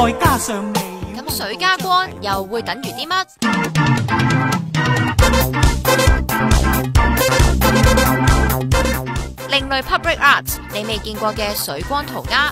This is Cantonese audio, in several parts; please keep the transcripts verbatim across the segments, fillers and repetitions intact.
再加上味。 咁水加光又會等於啲乜？另類 public art， 你未見過嘅水光塗鴉。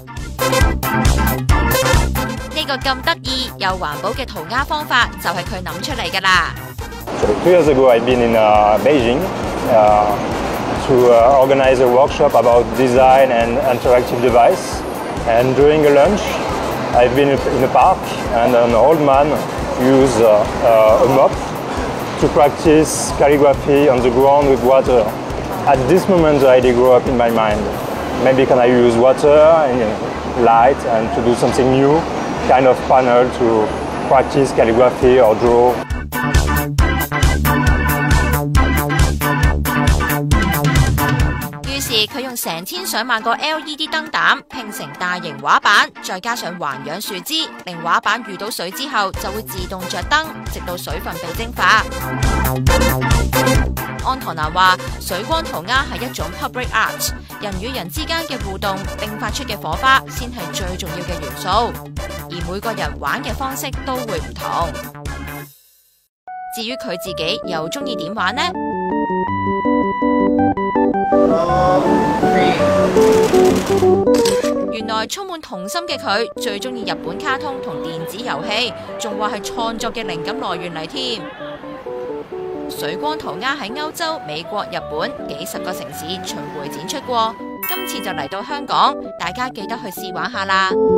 呢個咁得意又環保嘅塗鴉方法就係佢諗出嚟㗎啦。 So two years ago, I've been in uh, Beijing uh, to uh, organize a workshop about design and interactive device. And during a lunch, I've been in a park, and an old man used uh, uh, a mop to practice calligraphy on the ground with water. At this moment, the idea grew up in my mind. Maybe can I use water and light and to do something new, kind of panel to practice calligraphy or draw. 於是佢用成千上萬個 L E D 燈膽拼成大型畫板，再加上環氧樹脂，令畫板遇到水之後就會自動着燈，直到水分被蒸發。安唐南話：水光塗鴉係一種 public art， 人與人之間嘅互動並發出嘅火花先係最重要嘅元素，而每個人玩嘅方式都會唔同。至於佢自己又中意點玩呢？原來充滿童心嘅佢最中意日本卡通同電子遊戲，仲話係創作嘅靈感來源嚟添。水光塗鴉喺歐洲、美國、日本幾十個城市巡迴展出過，今次就嚟到香港，大家記得去試玩下啦。